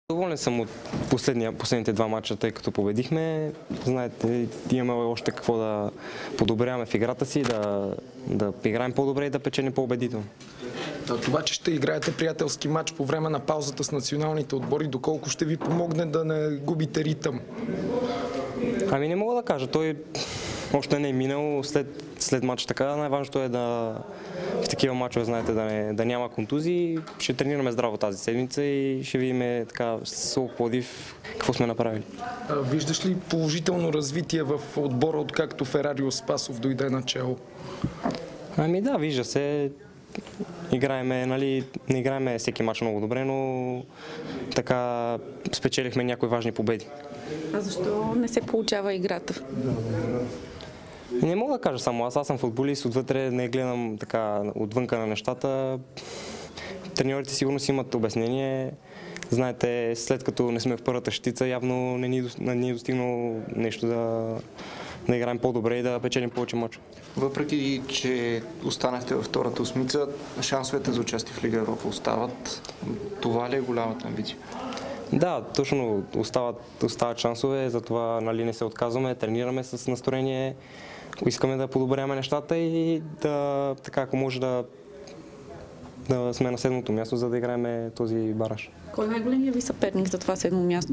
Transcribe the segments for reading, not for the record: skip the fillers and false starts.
Доволен съм от последните два мача, тъй като победихме. Знаете, имаме още какво да подобряваме в играта си, да играем по-добре и да печелим по-убедително. Това, че ще играете приятелски матч по време на паузата с националните отбори, доколко ще ви помогне да не губите ритъм? Ами не мога да кажа. Той още не е минал след матч така. Най-важното е в такива мачове, знаете, да няма контузии. Ще тренираме здраво тази седмица и ще видим така с Пловдив какво сме направили. Виждаш ли положително развитие в отбора, откакто Ферарио Спасов дойде начело? Ами да, вижда се. Не играеме всеки мач много добре, но така спечелихме някои важни победи. А защо не се получава играта? Не мога да кажа само аз съм футболист, отвътре не гледам така отвънка на нещата. Треньорите сигурно си имат обяснение. Знаете, след като не сме в първата щица, явно не ни е достигнало нещо да играем по-добре и да печелим повече мачове. Въпреки че останахте във втората осмица, шансовете за участие в Лига Европа остават. Това ли е голямата амбиция? Да, точно остават шансове, затова не се отказваме, тренираме с настроение, искаме да подобряваме нещата и ако може да сме на седмото място, за да играем този бараж. Кой е най-големият ви съперник за това седмо място?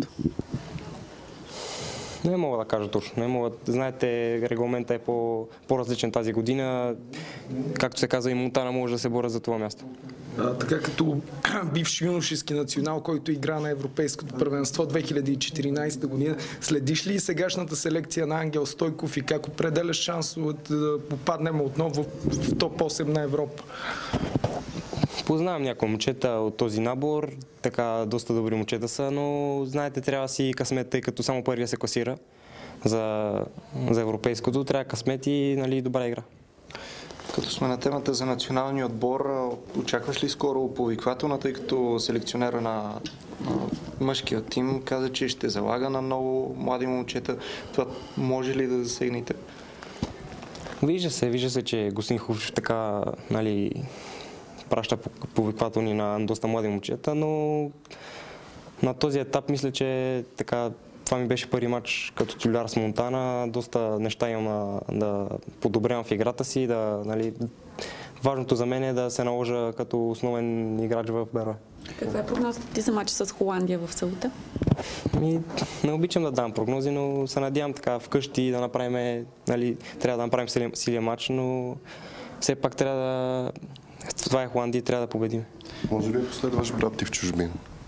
Не мога да кажа точно. Знаете, регламентът е по-различен тази година. Както се казва, и Монтана може да се бори за това място. Така като бивш юношески национал, който игра на Европейското първенство 2014 година, следиш ли сегашната селекция на Ангел Стойков и как определяш шансовете да попаднем отново в топ 8 на Европа? Познавам някои момчета от този набор, така доста добри момчета са, но знаете, трябва си късмет, тъй като само първия се класира за европейското, трябва късмет и добра игра. Като сме на темата за националния отбор, очакваш ли скоро повиквателна, тъй като селекционера на мъжкия тим каза, че ще залага на много млади момчета. Това може ли да засегнете? Вижда се, че господин Хубчев така, праща повиквателни на доста млади момчета, но на този етап мисля, че това ми беше първи мач като титуляр с Монтана. Доста неща имам да подобрявам в играта си. Важното за мен е да се наложа като основен играч в БР. Каква е прогнозата ти за мача с Холандия в Саута? Не обичам да дам прогнози, но се надявам така вкъщи да направим, трябва да направим силен мач, но все пак това е Холандия и трябва да победим. Може ли да последваш брат ти в чужбина?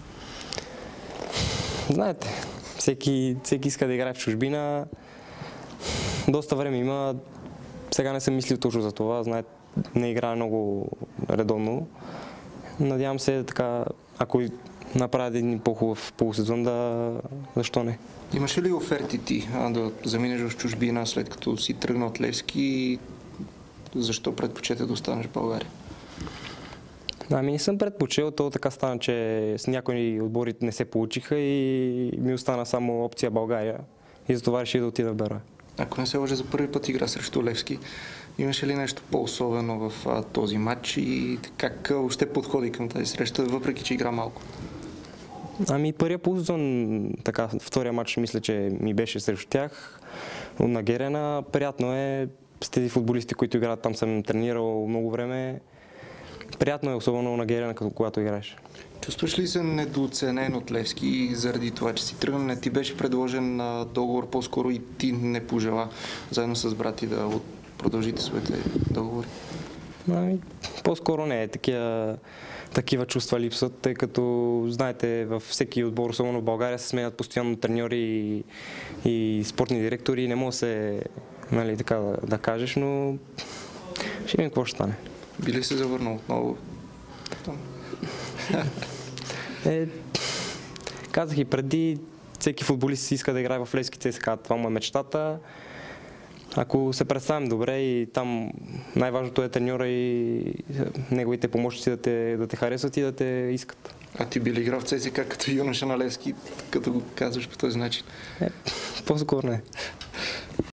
Знаете, всеки иска да играе в чужбина. Доста време има. Сега не съм мислил точно за това. Знаете, не играе много редовно. Надявам се така, ако направя един по-хубав полусезон, защо не? Имаше ли оферти ти да заминеш в чужбина, след като си тръгна от Левски? Защо предпочета да останеш в България? Не съм предпочел, то така стана, че с някои отбори не се получиха и ми остана само опция България и затова реших да отида в БР. Ако не се лъжа, за първи път игра срещу Левски, имаше ли нещо по-особено в този матч и как още подходи към тази среща, въпреки че игра малко? Първия полусезон, втория матч мисля, че ми беше срещу тях на Герена. Приятно е с тези футболисти, които играят там, съм тренирал много време. Приятно е, особено на Герена, когато играеш. Чувстваш ли се недооценен от Левски заради това, че си тръгна? Не ти беше предложен договор, по-скоро и ти не пожела заедно с брати да продължите своите договори? По-скоро не. Такива чувства липсват, тъй като, знаете, във всеки отбор, особено в България, се сменят постоянно треньори и спортни директори. Не може се така да кажеш, но ще видим какво ще стане. Би ли се завърнал отново? Казах и преди, всеки футболист иска да играе в Левски ЦСКА. Това му е мечтата. Ако се представим добре и там най-важното е треньора и неговите помощници да те харесват и да те искат. А ти би ли играл в ЦСКА като юноша на Левски, като го казваш по този начин? По-скоро не.